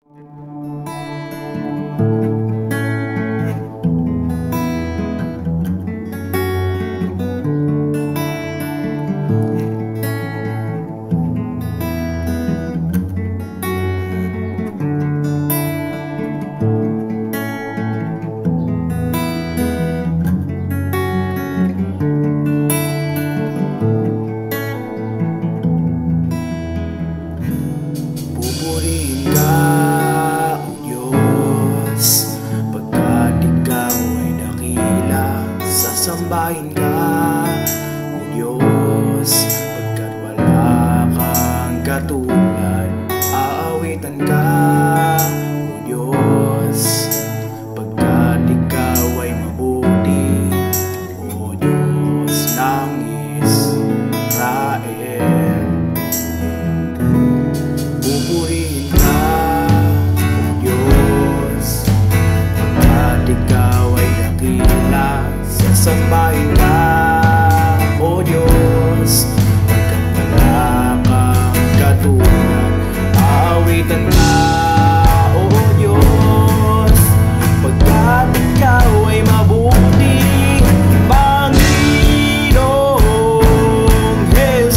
Pupurihin ka, O Diyos, pagkat ikaw ay dakila. Sasambahin ka, O Diyos, pagkat wala kang katulad. Aawitan ka, O Diyos, pagkat ikaw ay mabuti, O Diyos ng Israel. Pupurihin ka, O Diyos, pagkat ikaw ay dakila. Sasambahin ka, O Diyos, pagkat wala kang katulad. Aawitan ka, O Diyos, pagkat ikaw ay mabuti, Panginoong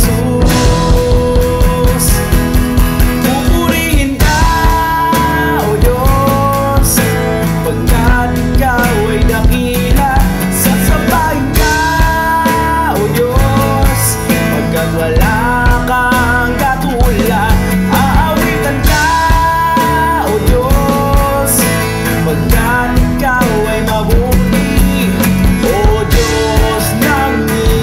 Jesus. Pupurihin ka, O Diyos, pagkat ikaw ay dakila. Sasambahin ka, O Diyos, pagkat wala kang katulad. Aawitan ka, O Diyos, pagkat ikaw ay mabuti, O Diyos ng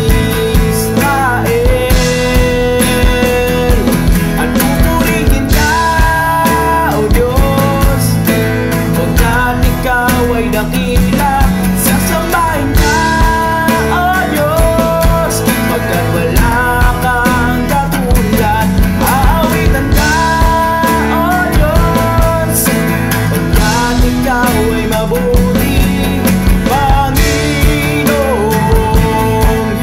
Israel. At pupurihin ka, O Diyos, pagkat ikaw ay dakila. Sasambahin ka, O Diyos, pagkat wala kang katulad. Aawitan ka, O Diyos, pagkat ikaw ay mabuti, Panginoong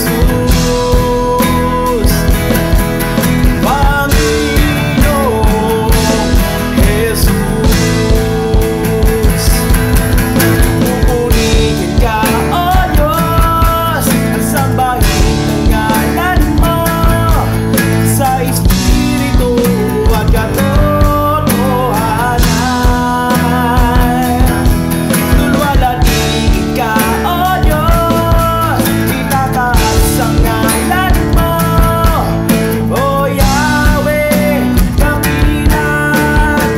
Jesus. Panginoong Jesus. Pupurihin ka, O Diyos, at sambahin ang ngalan mo sa Espiritu at katotohanan. Lulwalhatiin ka, O Diyos, itataas ang ngalan mo, O Yahweh, dakila at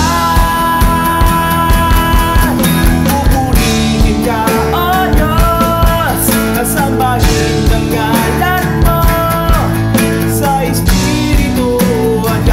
tapat. Pupurihin ka, O Diyos, at sambahin ang ngalan mo sa Espiritu at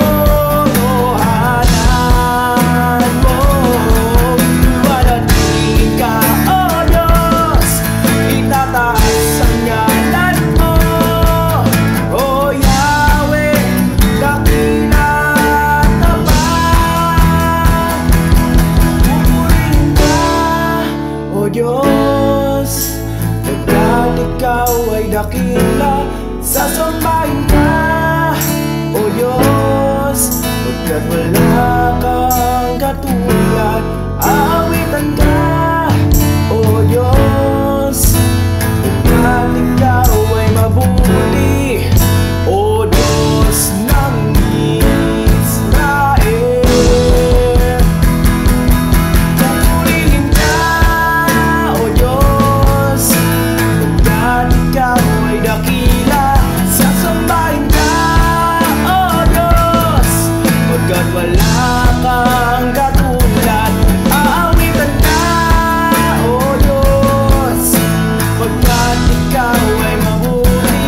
katotohanan mo. Lulwalhatiin ka, O Diyos, itataas ang ngalan mo, O Yahweh, dakila at tapat. Pupurihin ka, O Diyos, pagkat ikaw ay dakila. Sasambahin ka, O Diyos, pagkat wala kang katulad. Aawitan ka, O Diyos, pagkat ikaw ay mabuti, O Diyos ng Israel. Pupurihin ka, O Diyos, pagkat ikaw ay dakila. Sasambahin ka, O Diyos, pagkat wala kang katulad. Aawitan ka, O Diyos, pagkat ikaw ay mabuti,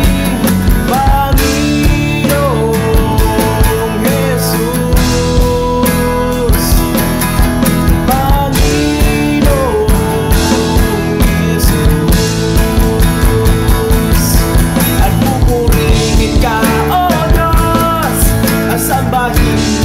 Panginoong Jesus. Panginoong Jesus. At pupurihin ka, O Diyos, at sambahin